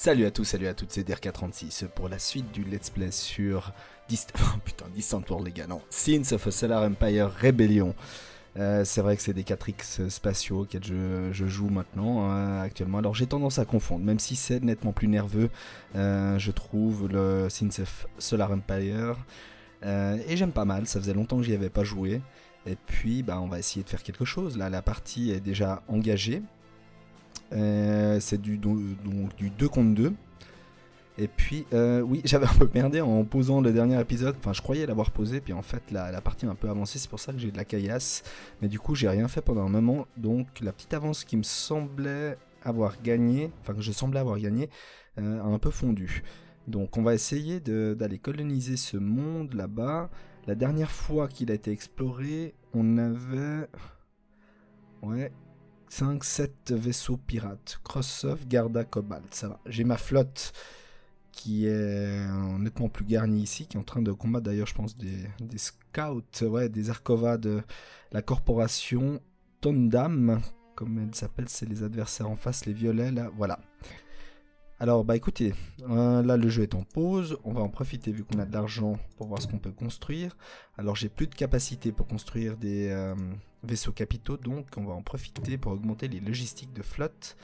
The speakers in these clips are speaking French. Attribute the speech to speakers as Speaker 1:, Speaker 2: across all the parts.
Speaker 1: Salut à tous, salut à toutes, c'est DRK36 pour la suite du let's play sur Distant World les gars, non, Sins of a Solar Empire Rebellion. C'est vrai que c'est des 4X spatiaux auxquels je joue maintenant, actuellement. Alors j'ai tendance à confondre, même si c'est nettement plus nerveux, je trouve le Sins of Solar Empire. Et j'aime pas mal, ça faisait longtemps que j'y avais pas joué. Et puis bah, on va essayer de faire quelque chose, là la partie est déjà engagée. C'est du 2 contre 2. Et puis, oui, j'avais un peu merdé en posant le dernier épisode. Enfin, je croyais l'avoir posé, puis en fait, la partie a un peu avancé. C'est pour ça que j'ai de la caillasse. Mais du coup, j'ai rien fait pendant un moment. Donc, la petite avance qui me semblait avoir gagné, enfin, que je semblais avoir gagné, a un peu fondu. Donc, on va essayer d'aller coloniser ce monde là-bas. La dernière fois qu'il a été exploré, on avait... Ouais... 5-7 vaisseaux pirates. Cross-Off, Garda, Cobalt, ça va. J'ai ma flotte qui est nettement plus garnie ici, qui est en train de combattre d'ailleurs, je pense, des scouts, ouais, des Arcova de la corporation Tondam, comme elle s'appelle, c'est les adversaires en face, les violets, là, voilà. Alors, bah écoutez, là le jeu est en pause, on va en profiter vu qu'on a de l'argent pour voir ce qu'on peut construire. Alors j'ai plus de capacité pour construire des vaisseaux capitaux, donc on va en profiter pour augmenter les logistiques de flotte.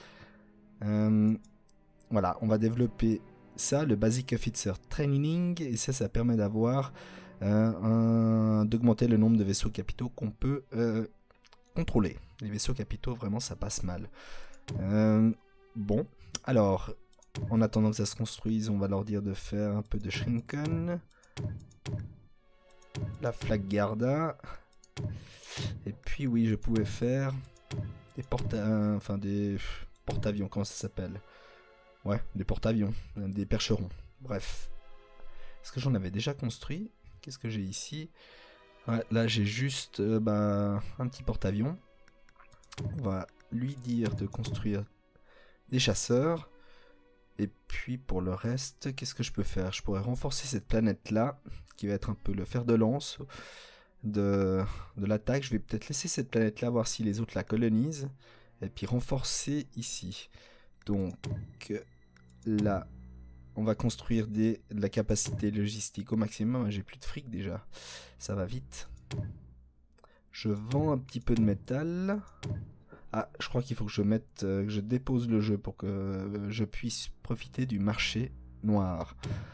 Speaker 1: Voilà, on va développer ça, le Basic Officer Training, et ça permet d'avoir d'augmenter le nombre de vaisseaux capitaux qu'on peut contrôler. Les vaisseaux capitaux, vraiment, ça passe mal. Bon, alors... En attendant que ça se construise, on va leur dire de faire un peu de Shrinken. La flag Garda. Et puis oui, je pouvais faire des porte-avions, comment ça s'appelle? Ouais, des porte-avions, des percherons. Bref. Est-ce que j'en avais déjà construit? Qu'est-ce que j'ai ici? Ouais, là j'ai juste un petit porte-avions. On va lui dire de construire des chasseurs. Et puis pour le reste, qu'est-ce que je peux faire? Je pourrais renforcer cette planète-là, qui va être un peu le fer de lance de l'attaque. Je vais peut-être laisser cette planète-là, voir si les autres la colonisent. Et puis renforcer ici. Donc là, on va construire de la capacité logistique au maximum. J'ai plus de fric déjà. Ça va vite. Je vends un petit peu de métal. Ah, je crois qu'il faut que je mette, que je dépose le jeu pour que je puisse profiter du marché noir.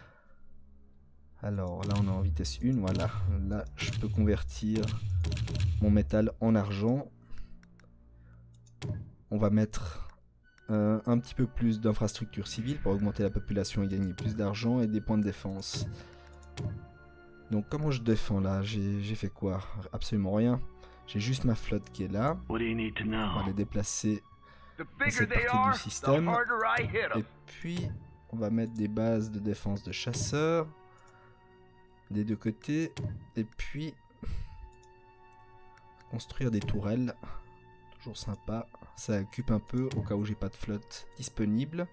Speaker 1: Alors là, on est en vitesse 1, voilà. Là, je peux convertir mon métal en argent. On va mettre un petit peu plus d'infrastructures civiles pour augmenter la population et gagner plus d'argent et des points de défense. Donc comment je défends là? J'ai fait quoi? Absolument rien. J'ai juste ma flotte qui est là. On va les déplacer dans cette partie du système. Et puis, on va mettre des bases de défense de chasseurs des deux côtés. Et puis, construire des tourelles. Toujours sympa. Ça occupe un peu au cas où j'ai pas de flotte disponible.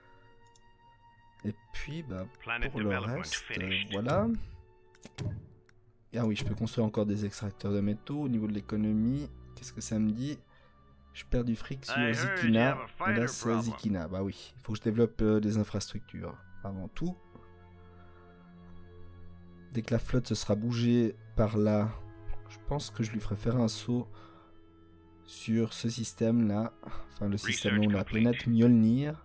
Speaker 1: Et puis, bah, pour le reste, voilà. Ah oui, je peux construire encore des extracteurs de métaux. Au niveau de l'économie, qu'est-ce que ça me dit? Je perds du fric sur Zikina. Et là, c'est Zikina. Bah oui, il faut que je développe des infrastructures avant tout. Dès que la flotte se sera bougée par là, je pense que je lui ferai faire un saut sur ce système-là. Enfin, le système où la planète Mjolnir.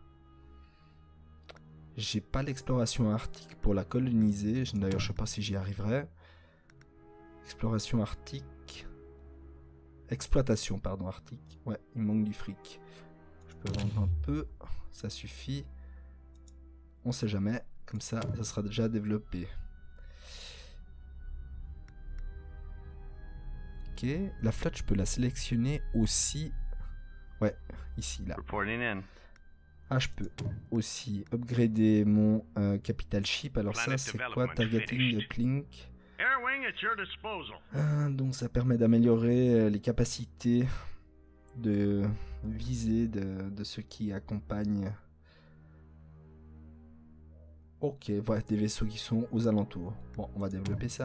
Speaker 1: J'ai pas l'exploration arctique pour la coloniser. D'ailleurs, je sais pas si j'y arriverai. Exploration arctique. Exploitation, pardon, arctique. Ouais, il manque du fric. Je peux vendre un peu. Ça suffit. On sait jamais. Comme ça, ça sera déjà développé. Ok. La flotte, je peux la sélectionner aussi. Ouais, ici, là. Ah, je peux aussi upgrader mon capital ship. Alors ça, c'est quoi? Targeting uplink. Donc ça permet d'améliorer les capacités de visée de ceux qui accompagnent. Ok, voilà des vaisseaux qui sont aux alentours. Bon, on va développer ça.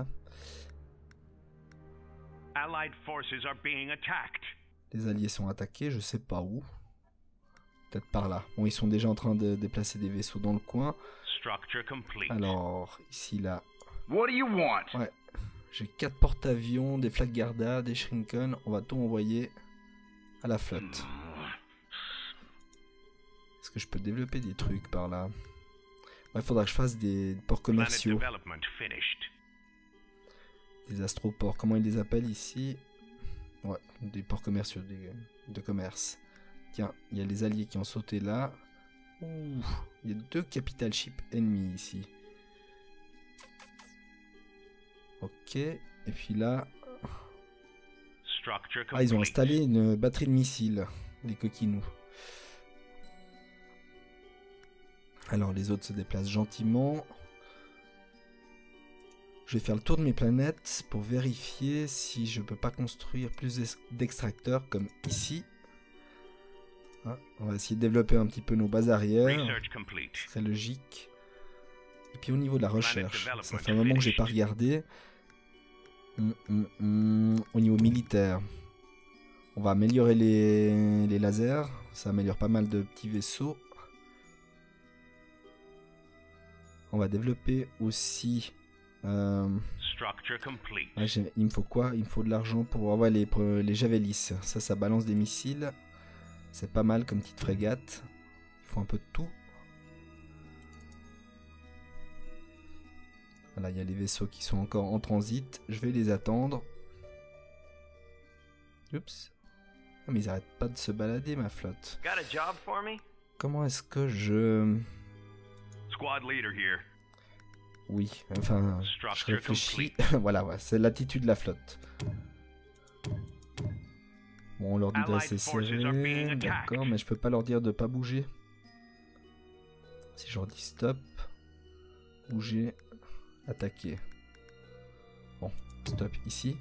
Speaker 1: Les alliés sont attaqués, je sais pas où. Peut-être par là. Bon, ils sont déjà en train de déplacer des vaisseaux dans le coin.
Speaker 2: Structure complete.
Speaker 1: Alors, ici, là.
Speaker 3: What do you want?
Speaker 1: Ouais. J'ai 4 porte-avions, des Flak Garda, des Shrinken. On va tout envoyer à la flotte. Est-ce que je peux développer des trucs par là? Ouais, faudra que je fasse des ports
Speaker 2: Planet
Speaker 1: commerciaux.
Speaker 2: development finished.
Speaker 1: Des astroports. Comment ils les appellent ici? Ouais, des ports commerciaux, de commerce. Tiens, il y a les alliés qui ont sauté là. Ouh, il y a 2 capital ships ennemis ici. Ok, et puis là...
Speaker 2: Structure complete.
Speaker 1: Ah, ils ont installé une batterie de missiles, les coquinous. Alors, les autres se déplacent gentiment. Je vais faire le tour de mes planètes pour vérifier si je peux pas construire plus d'extracteurs comme ici. Hein, on va essayer de développer un petit peu nos bases arrière.
Speaker 2: Research complete.
Speaker 1: C'est logique. Et puis au niveau de la recherche, ça fait un moment que j'ai pas regardé. Au niveau militaire, on va améliorer les lasers. Ça améliore pas mal de petits vaisseaux. On va développer aussi...
Speaker 2: Structure complete.
Speaker 1: ouais, il me faut quoi? Il me faut de l'argent pour avoir les Javelis. Ça balance des missiles. C'est pas mal comme petite frégate. Il faut un peu de tout. Voilà, il y a les vaisseaux qui sont encore en transit. Je vais les attendre. Oups. Ah, mais ils arrêtent pas de se balader, ma flotte.
Speaker 2: Got a job for me?
Speaker 1: Comment est-ce que je...
Speaker 2: Squad leader here.
Speaker 1: Oui, enfin, je
Speaker 2: Structure
Speaker 1: réfléchis. Voilà, ouais, c'est l'attitude de la flotte. Bon, on leur dit de rester serré, d'accord, mais je peux pas leur dire de pas bouger. Si je leur dis stop, bouger, attaquer. Bon, stop ici.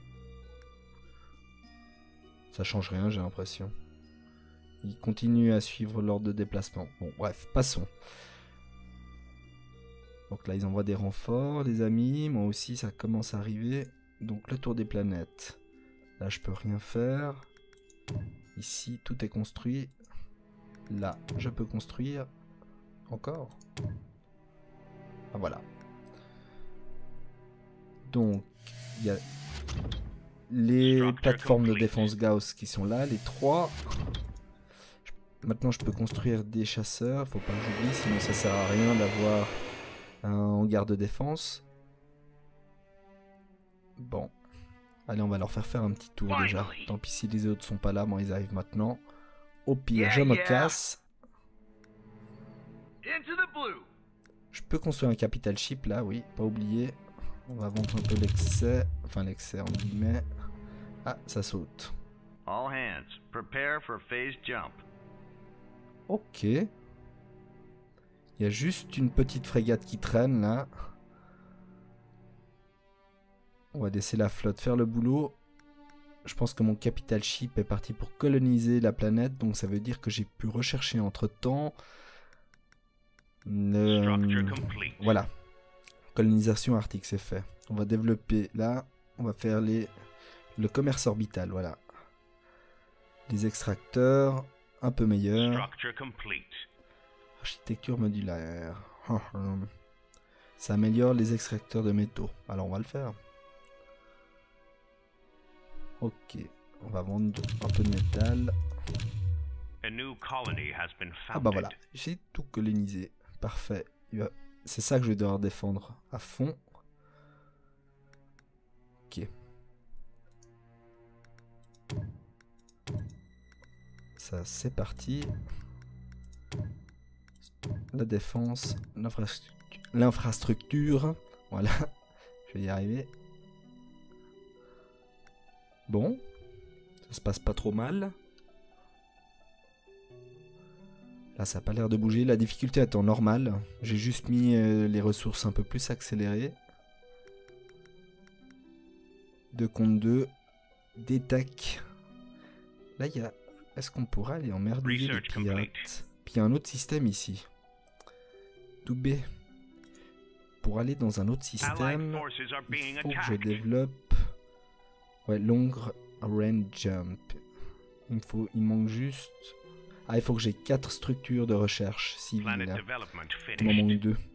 Speaker 1: Ça change rien, j'ai l'impression. Ils continuent à suivre l'ordre de déplacement. Bon, bref, passons. Donc là, ils envoient des renforts, les amis. Moi aussi, ça commence à arriver. Donc, le tour des planètes. Là, je peux rien faire. Ici, tout est construit. Là, je peux construire. Encore. Ah, voilà. Donc, il y a les plateformes de défense Gauss qui sont là, les 3. Maintenant, je peux construire des chasseurs. Faut pas que j'oublie, sinon ça sert à rien d'avoir un hangar de défense. Bon. Allez, on va leur faire un petit tour déjà. Tant pis si les autres sont pas là, bon, ils arrivent maintenant. Au pire, je me casse. Je peux construire un capital ship là, oui, pas oublier. On va vendre un peu l'excès. Enfin, l'excès en guillemets. Ah, ça saute.
Speaker 3: All hands, prepare for phase jump.
Speaker 1: Ok. Il y a juste une petite frégate qui traîne là. On va laisser la flotte faire le boulot. Je pense que mon capital ship est parti pour coloniser la planète. Donc ça veut dire que j'ai pu rechercher entre temps. Voilà. Colonisation arctique, c'est fait. On va développer là. On va faire le commerce orbital, voilà. Les extracteurs, un peu meilleurs. Architecture modulaire. Ça améliore les extracteurs de métaux. Alors on va le faire. Ok, on va vendre un peu de métal. Ah bah voilà, j'ai tout colonisé. Parfait. C'est ça que je vais devoir défendre à fond. Ok. Ça, c'est parti. La défense, l'infrastructure. Voilà, je vais y arriver. Bon, ça se passe pas trop mal. Là, ça n'a pas l'air de bouger. La difficulté est en normal. J'ai juste mis les ressources un peu plus accélérées. 2 contre 2. Des tacs. Là, il y a... Est-ce qu'on pourra aller emmerdouiller les pirates? Puis il y a un autre système ici. Doubé. Pour aller dans un autre système, il faut que je développe... Ouais, long range jump. Il manque juste... Ah, il faut que j'ai 4 structures de recherche civiles.
Speaker 2: Planet
Speaker 1: Là.
Speaker 2: development
Speaker 1: Il m'en manque
Speaker 2: finished.
Speaker 1: 2.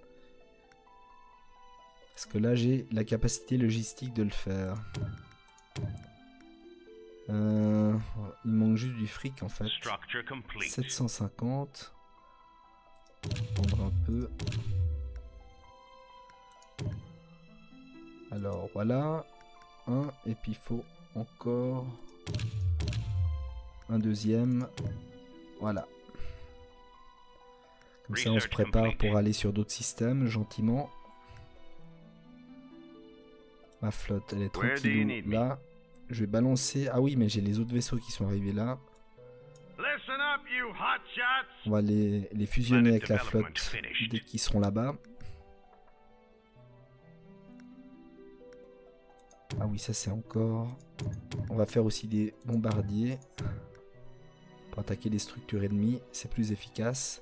Speaker 1: Parce que là, j'ai la capacité logistique de le faire. Il manque juste du fric en fait.
Speaker 2: Structure complete.
Speaker 1: 750. Prendre un peu. Alors voilà. Un. Et puis il faut encore un deuxième. Voilà. Comme ça on se prépare pour aller sur d'autres systèmes gentiment. Ma flotte elle est tranquille là. Je vais balancer. Ah oui mais j'ai les autres vaisseaux qui sont arrivés là.
Speaker 3: Listen up, you hotshots!
Speaker 1: On va les fusionner avec la flotte dès qu'ils seront là-bas. Ah oui, ça c'est encore... On va faire aussi des bombardiers. Pour attaquer les structures ennemies, c'est plus efficace.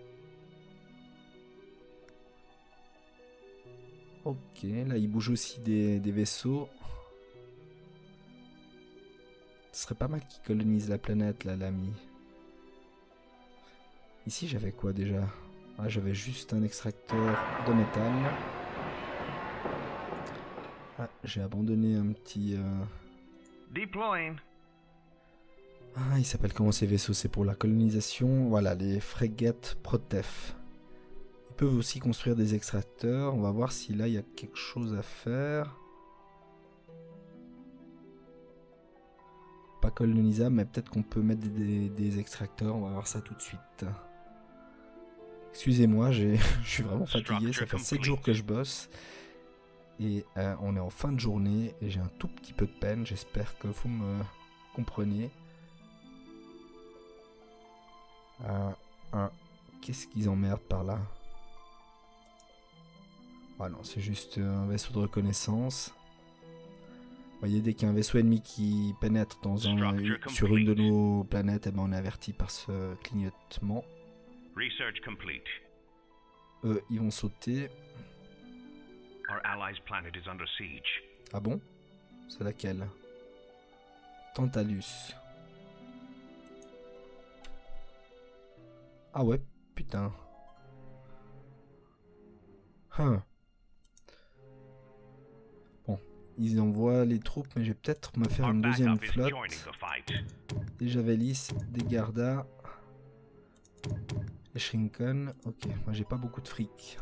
Speaker 1: Ok, là il bouge aussi des vaisseaux. Ce serait pas mal qu'ils colonisent la planète là, l'ami. Ici j'avais quoi déjà? Ah, j'avais juste un extracteur de métal. Ah, j'ai abandonné un petit...
Speaker 3: Deploying.
Speaker 1: Ah, il s'appelle comment ces vaisseaux? C'est pour la colonisation. Voilà, les frégates Protef. Ils peuvent aussi construire des extracteurs. On va voir si là il y a quelque chose à faire. Pas colonisable, mais peut-être qu'on peut mettre des extracteurs. On va voir ça tout de suite. Excusez-moi, je suis vraiment fatigué. Ça fait 7 jours que je bosse. Et on est en fin de journée. Et j'ai un tout petit peu de peine. J'espère que vous me comprenez. Qu'est-ce qu'ils emmerdent par là? Ah non, c'est juste un vaisseau de reconnaissance. Vous voyez, dès qu'il y a un vaisseau ennemi qui pénètre sur une de nos planètes, eh ben on est averti par ce clignotement.
Speaker 2: Research complete.
Speaker 1: Ils vont sauter.
Speaker 2: Our allies' planet is under siege.
Speaker 1: Ah bon? C'est laquelle? Tantalus. Ah ouais, putain. Bon, ils envoient les troupes, mais je vais peut-être me faire
Speaker 2: Our
Speaker 1: une deuxième
Speaker 2: backup is
Speaker 1: flotte.
Speaker 2: joining the fight.
Speaker 1: Des Javelis, des Gardas. Les Shrinken. Ok, moi j'ai pas beaucoup de fric.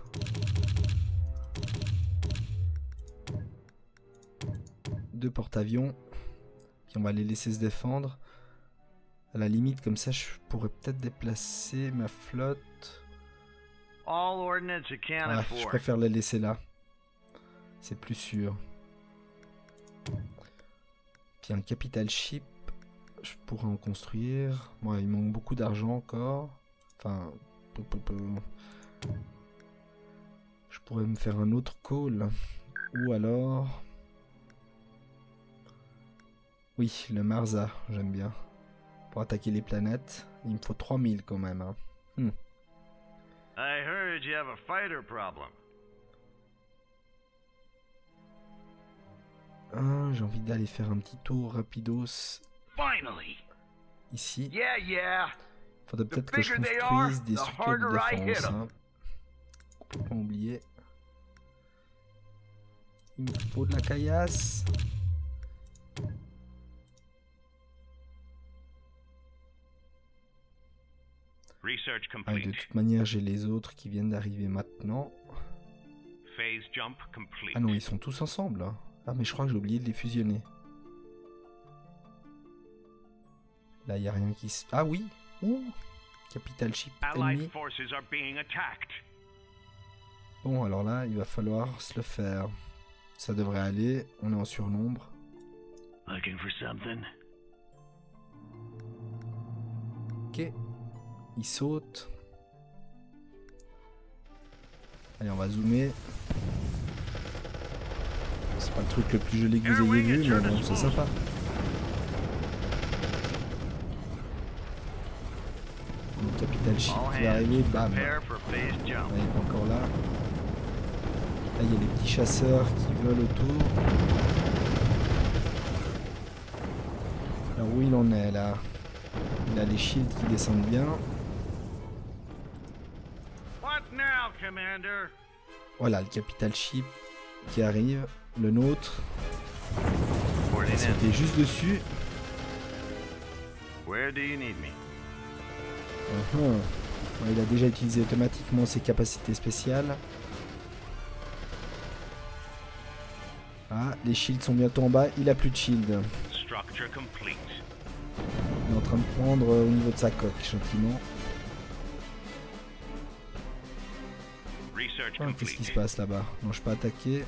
Speaker 1: Deux porte-avions. Puis on va les laisser se défendre. À la limite, comme ça, je pourrais peut-être déplacer ma flotte.
Speaker 3: All ordnance you can't
Speaker 1: Ah, je
Speaker 3: afford.
Speaker 1: préfère les laisser là. C'est plus sûr. Puis un capital ship. Je pourrais en construire. Moi, il manque beaucoup d'argent encore. Enfin... Je pourrais me faire un autre call. Ou alors... Oui, le Marsa, j'aime bien. Pour attaquer les planètes. Il me faut 3000 quand même. Hein.
Speaker 3: I heard you have a fighter problem.
Speaker 1: Ah, j'ai envie d'aller faire un petit tour rapidos
Speaker 3: Finally.
Speaker 1: ici.
Speaker 3: Yeah.
Speaker 1: Faudrait
Speaker 3: The
Speaker 1: peut-être que je
Speaker 3: bigger they
Speaker 1: construise
Speaker 3: are,
Speaker 1: des
Speaker 3: the
Speaker 1: structures de
Speaker 3: harder I hit
Speaker 1: défense.
Speaker 3: 'em.
Speaker 1: Hein. Complètement oublié. Il me faut de la caillasse.
Speaker 2: Research
Speaker 1: Ah, et de
Speaker 2: complete.
Speaker 1: toute manière, j'ai les autres qui viennent d'arriver maintenant.
Speaker 2: Phase jump complete.
Speaker 1: Ah non, ils sont tous ensemble. Hein. Ah, mais je crois que j'ai oublié de les fusionner. Là, il n'y a rien qui se... Ah oui. Ouh. Capital ship
Speaker 2: Allied
Speaker 1: ennemi.
Speaker 2: forces are being attacked.
Speaker 1: Bon, alors là, il va falloir se le faire. Ça devrait aller. On est en surnombre.
Speaker 3: Looking for something?
Speaker 1: Ok. Il saute. Allez, on va zoomer. C'est pas le truc le plus joli que vous ayez vu, mais bon, c'est sympa. Le capital ship qui va arriver, bam.
Speaker 3: Prepare for phase jump.
Speaker 1: Ouais, il est encore là. Là, il y a les petits chasseurs qui volent autour. Alors, où il en est, là? Il a les shields qui descendent bien.
Speaker 3: What now, Commander?
Speaker 1: Voilà, le capital ship qui arrive. Le nôtre. On
Speaker 3: Reporting
Speaker 1: va sauter
Speaker 3: in.
Speaker 1: juste dessus.
Speaker 3: Where do you need me?
Speaker 1: Ouais, il a déjà utilisé automatiquement ses capacités spéciales. Ah, les shields sont bientôt en bas. Il a plus de shield.
Speaker 3: Structure complete.
Speaker 1: Il est en train de prendre au niveau de sa coque, gentiment.
Speaker 3: Research
Speaker 1: Ah, qu'est-ce qui se
Speaker 3: complete.
Speaker 1: passe là-bas? Non, je peux attaquer.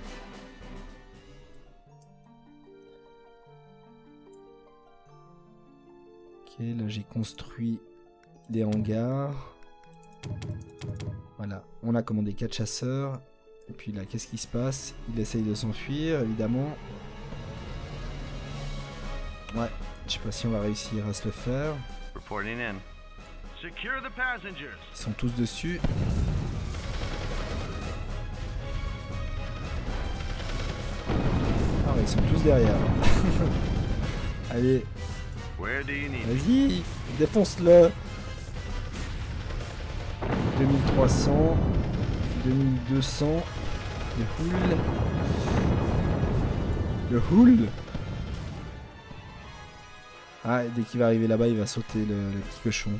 Speaker 1: Ok, là j'ai construit des hangars. Voilà, on a commandé 4 chasseurs. Et puis là, qu'est-ce qui se passe? Il essaye de s'enfuir, évidemment. Ouais, je sais pas si on va réussir à se le faire.
Speaker 3: Reporting in. Secure the passengers.
Speaker 1: Ils sont tous dessus. Ah ouais, ils sont tous derrière. Allez,
Speaker 3: Where do you need me?
Speaker 1: vas-y, défonce-le. 2300, 2200, le houl. Le houl. Ah, et dès qu'il va arriver là-bas, il va sauter le petit cochon.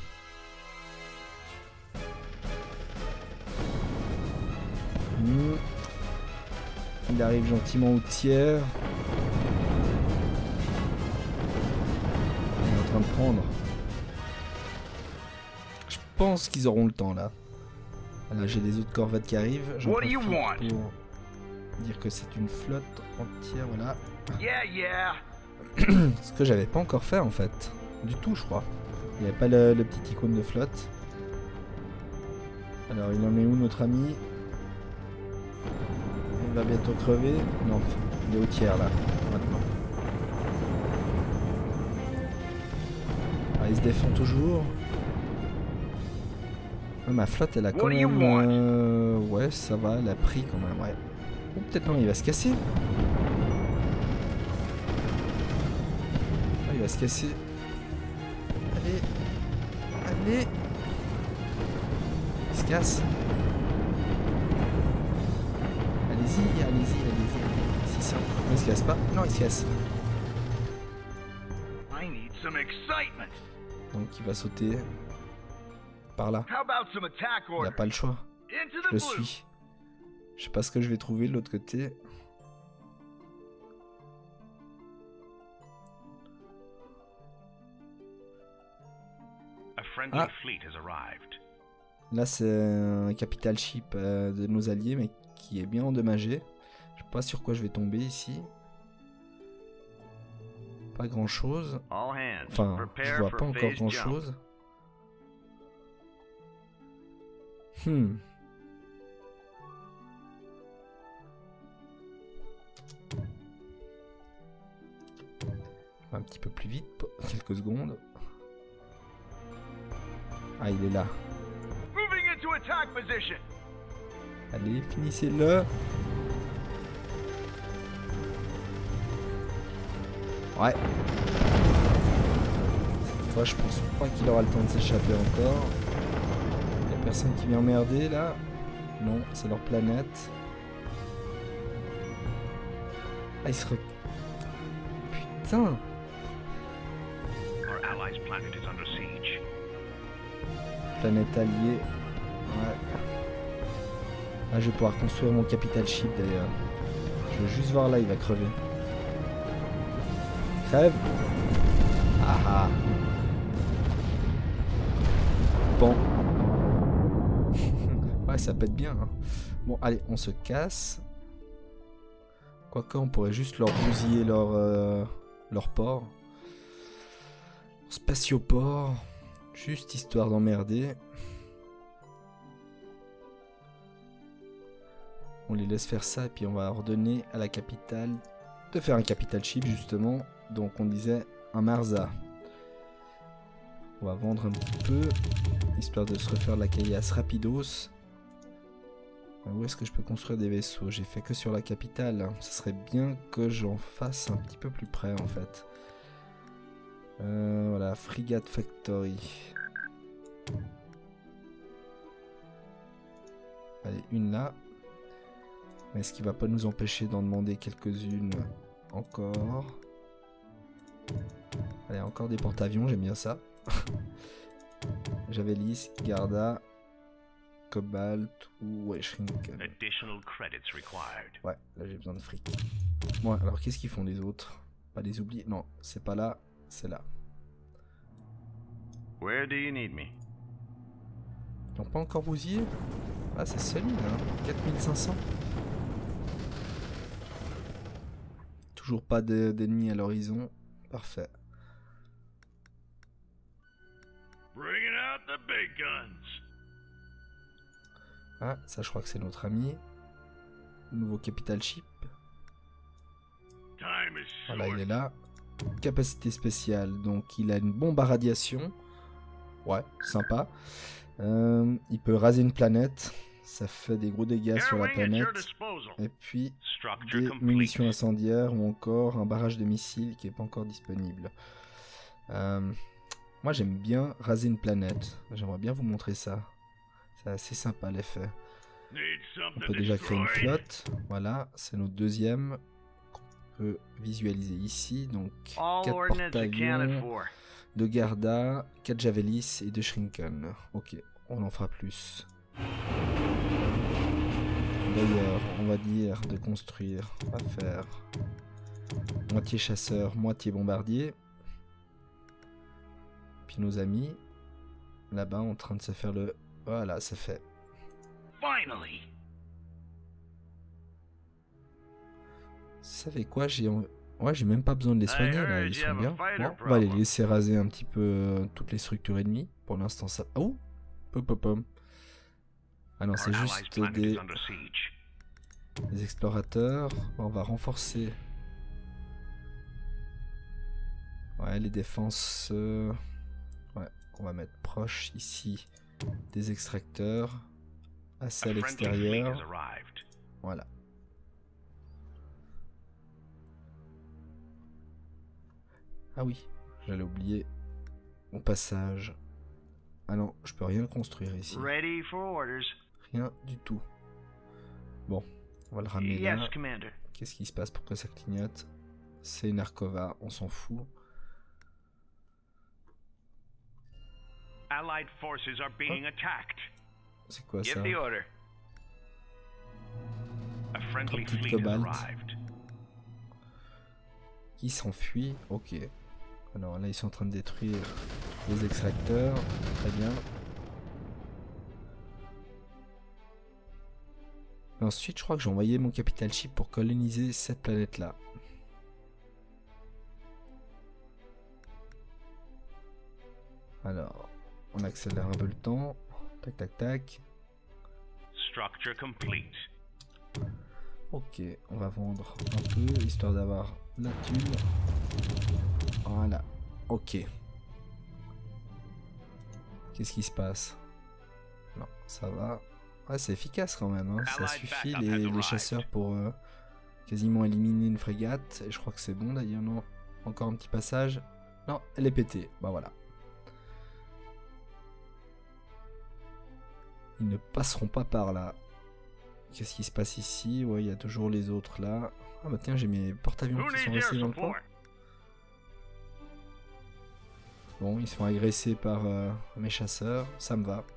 Speaker 1: Il arrive gentiment au tiers. Il est en train de prendre. Je pense qu'ils auront le temps là. Là j'ai les autres corvettes qui arrivent. J'en
Speaker 3: What do you
Speaker 1: profite
Speaker 3: want?
Speaker 1: pour dire que c'est une flotte entière, voilà.
Speaker 3: Yeah.
Speaker 1: Ce que j'avais pas encore fait en fait. Du tout je crois. Il n'y avait pas le petit icône de flotte. Alors il en est où notre ami? Il va bientôt crever. Non, il est au tiers là, maintenant. Ah, il se défend toujours. Ah, ma flotte elle a quand
Speaker 3: What do you
Speaker 1: même... ouais, ça va, elle a pris quand même, ouais. Ou peut-être non, il va se casser. Ah, il va se casser. Allez. Allez. Il se casse. Allez-y. Si ça. Non, il se casse pas. Non, il se casse.
Speaker 3: I need some excitement.
Speaker 1: Donc il va sauter par là.
Speaker 3: How about some attack
Speaker 1: Il
Speaker 3: order?
Speaker 1: n'a pas le choix.
Speaker 3: Into
Speaker 1: Je
Speaker 3: the
Speaker 1: le
Speaker 3: blue.
Speaker 1: suis. Je sais pas ce que je vais trouver de l'autre côté.
Speaker 3: A friendly
Speaker 1: Ah.
Speaker 3: fleet has arrived.
Speaker 1: Là c'est un capital ship de nos alliés mais qui est bien endommagé. Je sais pas sur quoi je vais tomber ici. Pas grand chose.
Speaker 3: All hands,
Speaker 1: Enfin, je
Speaker 3: prepare
Speaker 1: vois
Speaker 3: for
Speaker 1: pas encore
Speaker 3: phase
Speaker 1: grand
Speaker 3: jump.
Speaker 1: chose. Un petit peu plus vite, quelques secondes. Ah, il est là.
Speaker 3: Moving into attack position.
Speaker 1: Allez, finissez-le. Ouais. Cette fois, je pense pas qu'il aura le temps de s'échapper encore. Il y a personne qui vient emmerder là. Non, c'est leur planète. Ah, il se Putain.
Speaker 2: Our allies' planet is under siege.
Speaker 1: Planète alliée. Ouais. Ah, je vais pouvoir construire mon capital ship d'ailleurs. Je veux juste voir là, il va crever. Crève. Ah ah. Bon. Ouais, ça pète bien. Hein. Bon, allez, on se casse. Quoique, on pourrait juste leur bousiller leur port. Spatioport. Juste histoire d'emmerder. On les laisse faire ça et puis on va ordonner à la capitale de faire un capital ship justement. Donc on disait un Marza. On va vendre un petit peu, histoire de se refaire de la caillasse rapidos. Où est-ce que je peux construire des vaisseaux? J'ai fait que sur la capitale. Ce serait bien que j'en fasse un petit peu plus près en fait. Voilà, Frigate Factory. Allez, une là. Mais est-ce qu'il va pas nous empêcher d'en demander quelques-unes encore? Allez, encore des porte-avions, j'aime bien ça. Javelis, Garda, Cobalt ou Shrinken. Ouais, là j'ai besoin de fric. Bon, alors qu'est-ce qu'ils font les autres? Pas les oublier? Non, c'est pas là, c'est là.
Speaker 3: Where do you need me?
Speaker 1: Ils n'ont pas encore bousillé? Ah, c'est solide, hein. 4500. Toujours pas d'ennemis à l'horizon. Parfait.
Speaker 3: Bringing out the big guns.
Speaker 1: Ah, ça je crois que c'est notre ami. Le nouveau Capital Ship.
Speaker 3: Time is
Speaker 1: Voilà,
Speaker 3: short.
Speaker 1: il est là. Capacité spéciale, donc il a une bombe à radiation. Ouais, sympa. Il peut raser une planète. Ça fait des gros dégâts sur la
Speaker 3: Airwing at your
Speaker 1: planète.
Speaker 3: disposal.
Speaker 1: Et puis
Speaker 3: Structure
Speaker 1: des
Speaker 3: complete.
Speaker 1: munitions incendiaires ou encore un barrage de missiles qui n'est pas encore disponible. Moi j'aime bien raser une planète. J'aimerais bien vous montrer ça. C'est assez sympa l'effet.
Speaker 3: Need
Speaker 1: On
Speaker 3: something
Speaker 1: peut déjà créer une
Speaker 3: destroyed?
Speaker 1: flotte. Voilà, c'est notre deuxième qu'on peut visualiser ici. Donc
Speaker 3: All
Speaker 1: 4
Speaker 3: ordnance accounted
Speaker 1: porte-avions,
Speaker 3: for.
Speaker 1: de Garda, 4 Javelis et 2 Shrinken. Ok, on en fera plus. D'ailleurs, on va dire de construire, on va faire moitié chasseur, moitié bombardier. Puis nos amis, là-bas, en train de se faire le... Voilà, c'est fait.
Speaker 3: Finally.
Speaker 1: Vous savez quoi, ouais, j'ai même pas besoin de les soigner, là, ils sont bien. Bon, on va les laisser raser un petit peu toutes les structures ennemies. Pour l'instant, ça... Oh, pom. Ah non, c'est
Speaker 3: Our
Speaker 1: juste
Speaker 3: allies' planet
Speaker 1: des...
Speaker 3: is under siege.
Speaker 1: Les explorateurs, on va renforcer. Ouais, les défenses. Ouais, on va mettre proche ici des extracteurs. Assez à
Speaker 3: A friendly fleet has
Speaker 1: l'extérieur.
Speaker 3: arrived.
Speaker 1: Voilà. Ah oui, j'allais oublier mon passage. Ah non, je peux rien construire ici.
Speaker 3: Ready for orders.
Speaker 1: Rien du tout. Bon, on va le ramener là.
Speaker 3: Yes, Commander.
Speaker 1: Qu'est-ce qui se passe pour que ça clignote? C'est Narkova, on s'en fout.
Speaker 3: Allied forces are being attacked.
Speaker 1: C'est quoi
Speaker 3: Give
Speaker 1: ça?
Speaker 3: the order. A friendly
Speaker 1: petites
Speaker 3: fleet has
Speaker 1: Cobalt.
Speaker 3: arrived.
Speaker 1: Qui s'enfuit? Ok. Alors là, ils sont en train de détruire les extracteurs. Très bien. Et ensuite, je crois que j'ai envoyé mon Capital Ship pour coloniser cette planète-là. Alors, on accélère un peu le temps. Tac, tac, tac.
Speaker 3: Structure complete.
Speaker 1: Ok, on va vendre un peu, histoire d'avoir la thune. Voilà, ok. Qu'est-ce qui se passe? Non, ça va. Ouais, c'est efficace quand même, hein. Ça suffit les chasseurs pour quasiment éliminer une frégate. Et je crois que c'est bon d'ailleurs, non? Encore un petit passage. Non, elle est pétée, bah voilà. Ils ne passeront pas par là. Qu'est-ce qui se passe ici? Ouais, il y a toujours les autres là. Ah bah tiens, j'ai mes porte-avions
Speaker 3: Who
Speaker 1: qui
Speaker 3: needs
Speaker 1: sont
Speaker 3: air
Speaker 1: restés dans le coin.
Speaker 3: support?
Speaker 1: Bon, ils se font agresser par mes chasseurs, ça me va.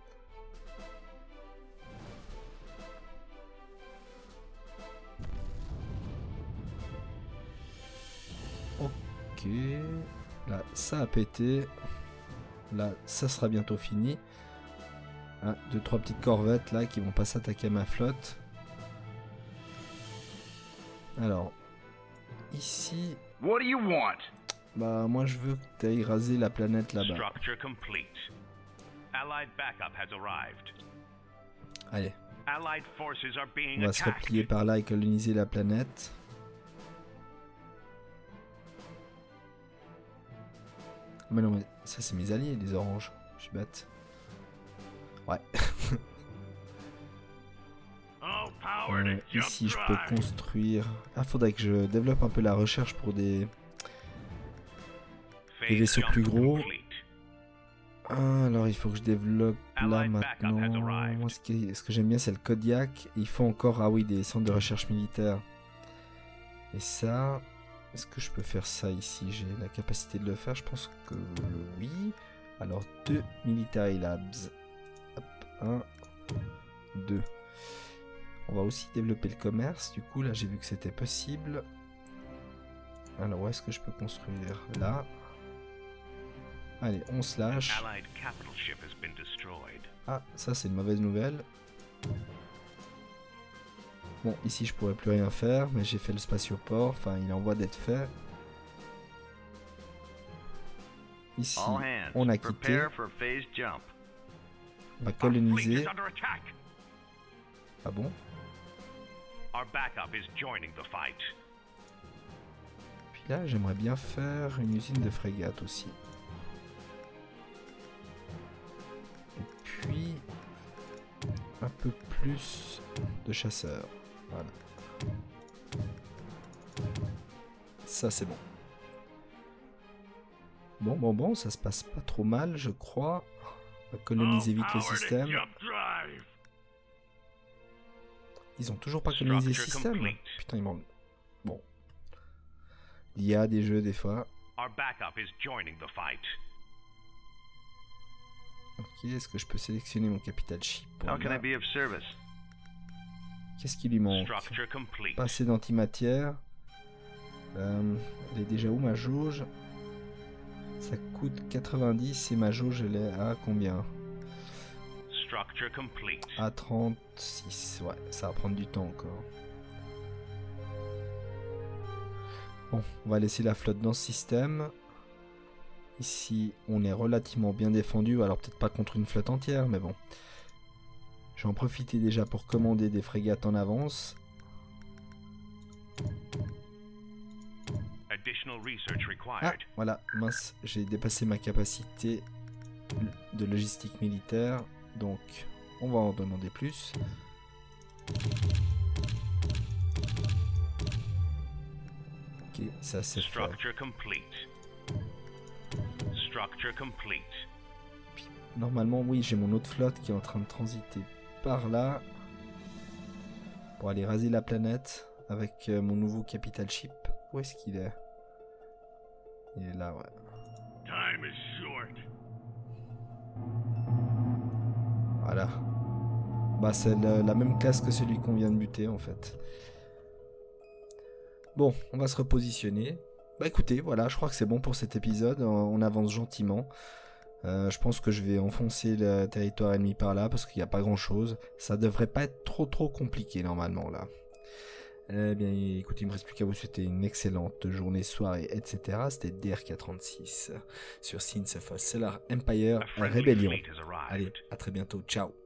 Speaker 1: Ok, là ça a pété. Là ça sera bientôt fini. 1, 2, 3 petites corvettes là qui vont pas s'attaquer à ma flotte. Alors, ici,
Speaker 3: What do you want?
Speaker 1: bah moi je veux que tu ailles raser la planète là-bas.
Speaker 3: Structure complete. Allied backup has arrived.
Speaker 1: Allez,
Speaker 3: Allied forces are being
Speaker 1: on va se
Speaker 3: attacked.
Speaker 1: replier par là et coloniser la planète. Mais non, mais ça c'est mes alliés, les oranges. Je suis bête. Ouais.
Speaker 3: All power to jump
Speaker 1: Ici je peux
Speaker 3: drive.
Speaker 1: construire... Ah, faudrait que je développe un peu la recherche pour des Des vaisseaux
Speaker 3: jump
Speaker 1: plus gros.
Speaker 3: complete.
Speaker 1: Ah, alors il faut que je développe là
Speaker 3: Allied backup has
Speaker 1: maintenant.
Speaker 3: arrived.
Speaker 1: Moi, ce que j'aime bien, c'est le Kodiak. Il faut encore, ah oui, des centres de recherche militaire. Et ça, est-ce que je peux faire ça ici? J'ai la capacité de le faire, je pense que oui. Alors 2 Military Labs. Hop, 1, 2. On va aussi développer le commerce. Du coup, là, j'ai vu que c'était possible. Alors, où est-ce que je peux construire? Là. Allez, on se lâche.
Speaker 3: Allied capital ship has been destroyed.
Speaker 1: Ah, ça, c'est une mauvaise nouvelle. Bon, ici, je pourrais plus rien faire, mais j'ai fait le spatioport. Enfin, il est en voie d'être fait. Ici,
Speaker 3: All hands,
Speaker 1: on a quitté.
Speaker 3: prepare for phase jump.
Speaker 1: On va
Speaker 3: Our fleet
Speaker 1: coloniser.
Speaker 3: is under attack.
Speaker 1: Ah bon?
Speaker 3: Our backup is joining the fight.
Speaker 1: Puis là, j'aimerais bien faire une usine de frégates aussi. Et puis, un peu plus de chasseurs. Voilà. Ça, c'est bon. Bon, ça se passe pas trop mal, je crois. On va coloniser vite le
Speaker 3: All power to
Speaker 1: système.
Speaker 3: jump drive.
Speaker 1: Ils ont toujours pas colonisé le
Speaker 3: Structure
Speaker 1: système.
Speaker 3: complete.
Speaker 1: Putain, ils m'ont... Bon. Il y a des jeux, des fois.
Speaker 3: Our backup is joining the fight.
Speaker 1: Ok, est-ce que je peux sélectionner mon capital ship?
Speaker 3: How can
Speaker 1: Voilà.
Speaker 3: I be of service?
Speaker 1: Qu'est-ce qui lui manque?
Speaker 3: Structure complete.
Speaker 1: Pas assez d'antimatière. Elle est déjà où ma jauge? Ça coûte 90 et ma jauge elle est à combien?
Speaker 3: Structure complete.
Speaker 1: À 36. Ouais, ça va prendre du temps encore. Bon, on va laisser la flotte dans ce système. Ici, on est relativement bien défendu. Alors peut-être pas contre une flotte entière, mais bon. Je vais en profiter déjà pour commander des frégates en avance.
Speaker 3: Additional research
Speaker 1: Ah,
Speaker 3: required.
Speaker 1: voilà, mince, j'ai dépassé ma capacité de logistique militaire. Donc, on va en demander plus. Ok, ça c'est fait.
Speaker 3: Structure complete. Structure complete.
Speaker 1: Normalement, oui, j'ai mon autre flotte qui est en train de transiter par là pour aller raser la planète avec mon nouveau capital ship. Où est-ce qu'il est? Il est là, ouais.
Speaker 3: Time is short.
Speaker 1: Voilà. Bah, c'est la même classe que celui qu'on vient de buter, en fait. Bon, on va se repositionner. Bah écoutez, voilà, je crois que c'est bon pour cet épisode. On avance gentiment. Je pense que je vais enfoncer le territoire ennemi par là parce qu'il n'y a pas grand chose. Ça devrait pas être trop compliqué normalement là. Eh bien écoutez, il me reste plus qu'à vous souhaiter une excellente journée, soirée, etc. C'était DRK36 sur Sins of a Solar Empire
Speaker 3: A friendly
Speaker 1: Rébellion.
Speaker 3: fleet has arrived.
Speaker 1: Allez, à très bientôt, ciao.